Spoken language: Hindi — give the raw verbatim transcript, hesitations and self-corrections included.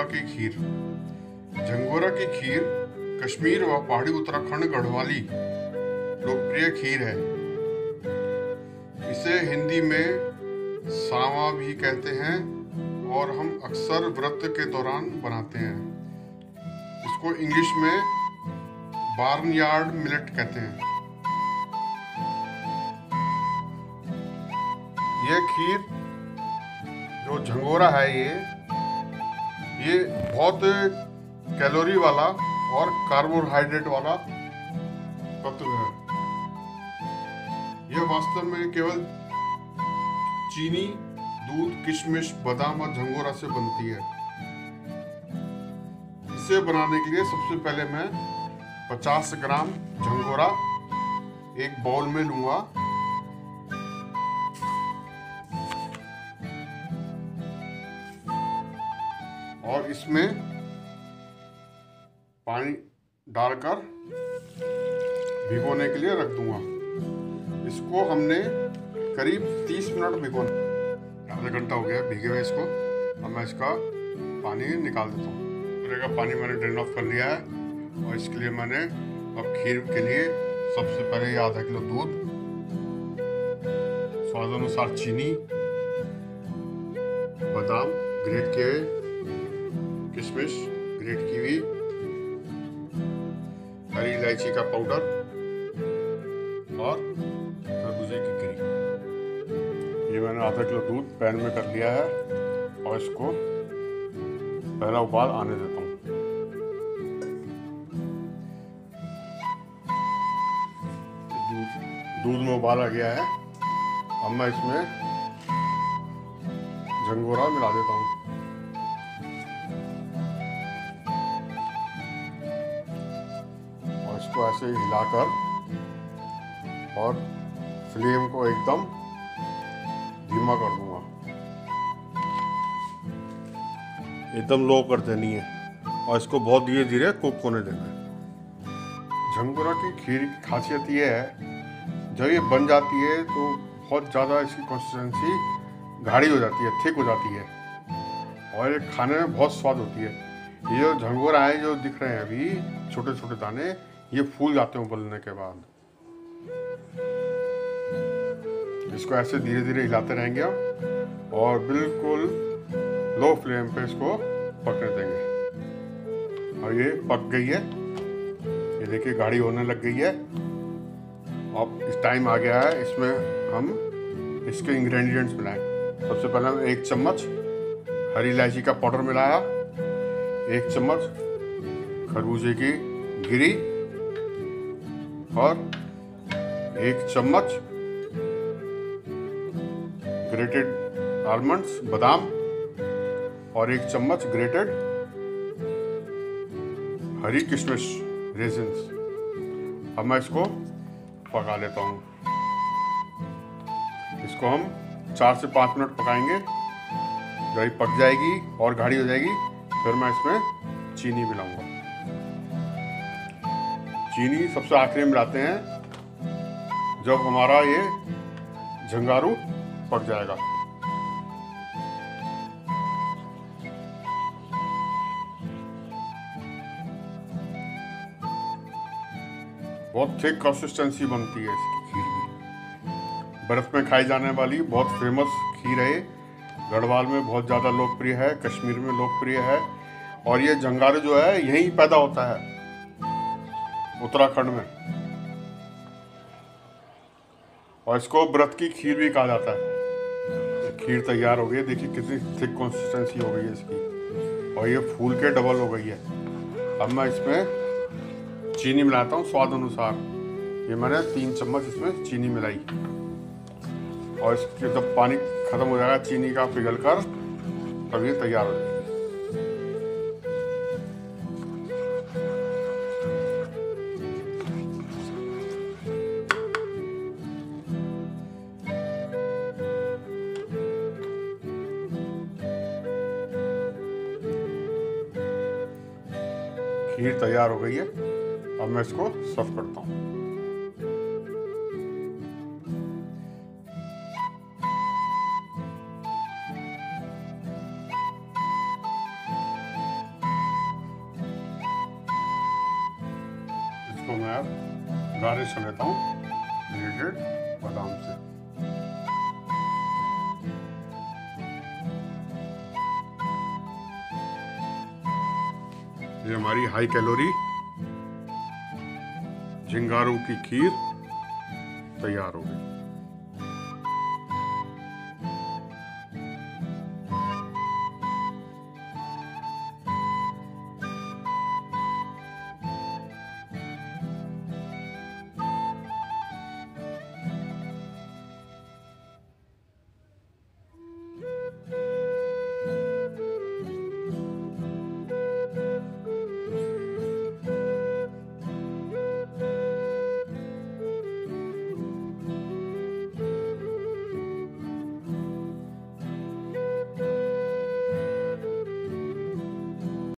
की खीर। झंगोरा की खीर कश्मीर व पहाड़ी उत्तराखंड गढ़वाली लोकप्रिय खीर है। इसे हिंदी में सावा भी कहते हैं और हम अक्सर व्रत के दौरान बनाते हैं। इसको इंग्लिश में बार्नयार्ड मिलेट कहते हैं। यह खीर जो झंगोरा है ये ये बहुत कैलोरी वाला और कार्बोहाइड्रेट वाला तत्व है। यह वास्तव में केवल चीनी, दूध, किशमिश, बादाम और झंगोरा से बनती है। इसे बनाने के लिए सबसे पहले मैं पचास ग्राम झंगोरा एक बाउल में लूंगा। और इसमें पानी डालकर भिगोने के लिए रख दूंगा। इसको हमने करीब तीस मिनट भिगोना। आधा घंटा हो गया भीगे हुए इसको। अब मैं इसका पानी निकाल देता हूँ। पूरे का पानी मैंने ड्रेन ऑफ कर लिया है और इसके लिए मैंने अब खीर के लिए सबसे पहले आधा किलो दूध, स्वाद अनुसार चीनी, बादाम ग्रेट किए हुए, किशमिश ग्रेट की हुई, हरी इलायची का पाउडर और खरबूजे की गिरी। ये मैंने आधा किलो दूध पैन में कर लिया है और इसको पहला उबाल आने देता हूँ। दूध दूध में उबाल आ गया है। अब मैं इसमें झंगोरा मिला देता हूँ। इसको ऐसे हिलाकर और फ्लेम को एकदम धीमा कर दूंगा। एकदम लो कर देनी है और इसको बहुत धीरे धीरे कुक होने देना है। झंगोरा की खीर की खासियत ये है, जब ये बन जाती है तो बहुत ज़्यादा इसकी कंसिस्टेंसी गाढ़ी हो जाती है, थिक हो जाती है और ये खाने में बहुत स्वाद होती है। ये जो झंगोरा है जो दिख रहे हैं अभी छोटे छोटे दाने, ये फूल जाते हैं उबलने के बाद। इसको ऐसे धीरे धीरे हिलाते रहेंगे हम और बिल्कुल लो फ्लेम पे इसको पकने देंगे। और ये पक गई है, ये देखिए गाढ़ी होने लग गई है। अब इस टाइम आ गया है, इसमें हम इसके इंग्रेडिएंट्स मिलाएं। सबसे पहले हम एक चम्मच हरी इलायची का पाउडर मिलाया, एक चम्मच खरबूजे की गिरी और एक चम्मच ग्रेटेड आलमंड्स बादाम और एक चम्मच ग्रेटेड हरी किशमिश रेजिन्स। अब मैं इसको पका लेता हूँ। इसको हम चार से पाँच मिनट पकाएंगे। जब ये पक जाएगी और गाढ़ी हो जाएगी फिर मैं इसमें चीनी मिलाऊंगा। चीनी सबसे आखिरी में मिलाते हैं जब हमारा ये झंगारू पक जाएगा। बहुत थिक कंसिस्टेंसी बनती है इसकी खीर की। बर्फ में खाई जाने वाली बहुत फेमस खीर है। गढ़वाल में बहुत ज़्यादा लोकप्रिय है, कश्मीर में लोकप्रिय है और ये झंगारू जो है यहीं पैदा होता है, उत्तराखंड में। और इसको व्रत की खीर भी कहा जाता है। खीर तैयार हो गई, देखिए कितनी थिक कंसिस्टेंसी हो गई है इसकी और ये फूल के डबल हो गई है। अब मैं इसमें चीनी मिलाता हूँ स्वाद अनुसार। ये मैंने तीन चम्मच इसमें चीनी मिलाई और इसके जब पानी खत्म हो जाएगा चीनी का पिघल कर, तब ये तैयार हो जाएगी। खीर तैयार हो गई है। अब मैं इसको सर्व करता हूँ। इसको मैं अब गार्निश कर लेता हूँ ग्रेटेड बादाम से। ये हमारी हाई कैलोरी झिंगारू की खीर तैयार हो गई।